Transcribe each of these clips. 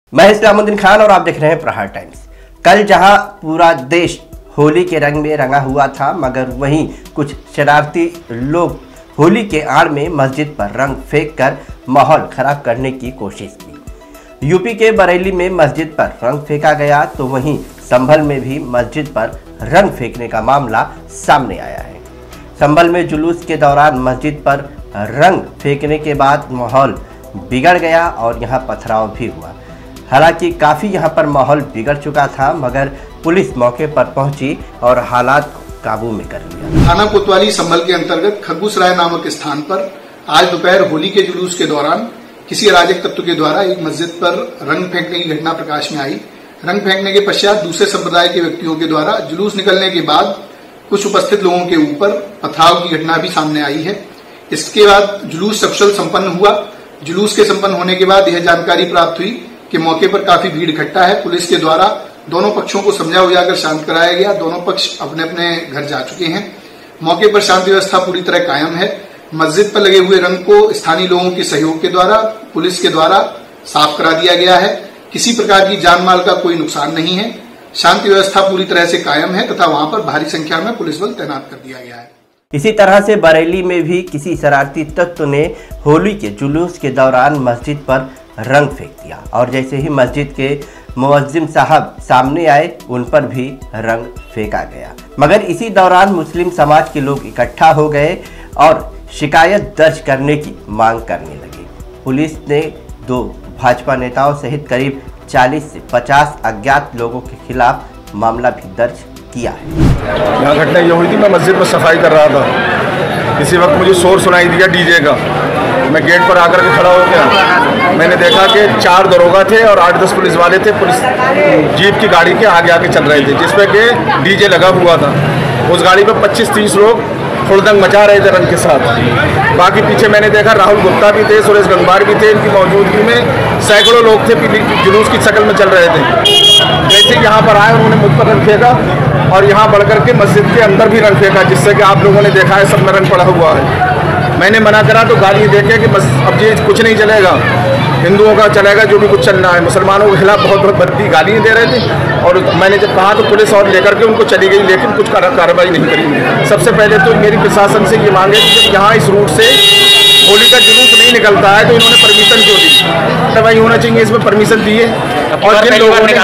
मैं इस्लामुद्दीन खान और आप देख रहे हैं प्रहार टाइम्स। कल जहां पूरा देश होली के रंग में रंगा हुआ था, मगर वहीं कुछ शरारती लोग होली के आड़ में मस्जिद पर रंग फेंक कर माहौल खराब करने की कोशिश की। यूपी के बरेली में मस्जिद पर रंग फेंका गया, तो वहीं संभल में भी मस्जिद पर रंग फेंकने का मामला सामने आया है। संभल में जुलूस के दौरान मस्जिद पर रंग फेंकने के बाद माहौल बिगड़ गया और यहां पथराव भी हुआ। हालांकि काफ़ी यहां पर माहौल बिगड़ चुका था, मगर पुलिस मौके पर पहुंची और हालात को काबू में कर लिया। थाना कोतवाली संभल के अंतर्गत खरगूसराय नामक स्थान पर आज दोपहर होली के जुलूस के दौरान किसी अराजक तत्व के द्वारा एक मस्जिद पर रंग फेंकने की घटना प्रकाश में आई। रंग फेंकने के पश्चात दूसरे संप्रदाय के व्यक्तियों के द्वारा जुलूस निकलने के बाद कुछ उपस्थित लोगों के ऊपर पथराव की घटना भी सामने आई है। इसके बाद जुलूस सकुशल संपन्न हुआ। जुलूस के संपन्न होने के बाद यह जानकारी प्राप्त हुई कि मौके पर काफी भीड़ इकट्ठा है। पुलिस के द्वारा दोनों पक्षों को समझा बुझाकर शांत कराया गया। दोनों पक्ष अपने अपने घर जा चुके हैं। मौके पर शांति व्यवस्था पूरी तरह कायम है। मस्जिद पर लगे हुए रंग को स्थानीय लोगों के सहयोग के द्वारा पुलिस के द्वारा साफ करा दिया गया है। किसी प्रकार की जान माल का कोई नुकसान नहीं है। शांति व्यवस्था पूरी तरह से कायम है तथा वहां पर भारी संख्या में पुलिस बल तैनात कर दिया गया है। इसी तरह से बरेली में भी किसी शरारती तत्व ने होली के जुलूस के दौरान मस्जिद पर रंग फेंक दिया और जैसे ही मस्जिद के मुअज्जिम साहब सामने आए, उन पर भी रंग फेंका गया। मगर इसी दौरान मुस्लिम समाज के लोग इकट्ठा हो गए और शिकायत दर्ज करने की मांग करने लगे। पुलिस ने 2 भाजपा नेताओं सहित करीब 40 से 50 अज्ञात लोगों के खिलाफ मामला भी दर्ज किया है। यहाँ घटना ये हुई थी, मैं मस्जिद में सफाई कर रहा था। इसी वक्त मुझे शोर सुनाई दिया डीजे का। मैं गेट पर आकर के खड़ा हो गया। मैंने देखा कि 4 दरोगा थे और 8-10 पुलिस वाले थे। पुलिस जीप की गाड़ी के आगे आगे चल रहे थे, जिसपे कि डीजे लगा हुआ था। उस गाड़ी पर 25-30 लोग हुड़दंग मचा रहे थे रंग के साथ। बाकी पीछे मैंने देखा राहुल गुप्ता भी थे, सुरेश गंगवार भी थे। इनकी मौजूदगी में सैकड़ों लोग थे, जुलूस की शक्ल में चल रहे थे। जैसे यहाँ पर आए, उन्होंने मुझ पर रंग फेंका और यहाँ बढ़कर के मस्जिद के अंदर भी रंग फेंका, जिससे कि आप लोगों ने देखा है सब में रंग पड़ा हुआ है। मैंने मना करा तो गाली देखे कि बस अब ये कुछ नहीं चलेगा, हिंदुओं का चलेगा जो भी कुछ चल रहा है। मुसलमानों के खिलाफ बहुत भद्दी गालियाँ दे रहे थे और मैंने जब कहा तो पुलिस और लेकर के उनको चली गई, लेकिन कुछ कार्रवाई नहीं करी। सबसे पहले तो मेरी प्रशासन से ये मांगे कि जब यहाँ इस रूट से होली का जुलूस नहीं निकलता है तो इन्होंने परमिशन क्यों दी? कार्रवाई होना चाहिए, इसमें परमिशन दी है। और जिन लोगों ने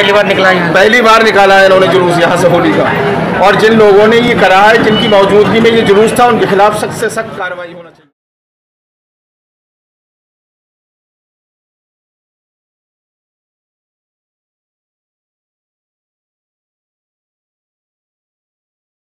पहली बार निकाला है इन्होंने जुलूस यहाँ से होली का, और जिन लोगों ने ये करा है, जिनकी मौजूदगी में ये जुलूस था, उनके खिलाफ सख्त से सख्त कार्रवाई होना चाहिए।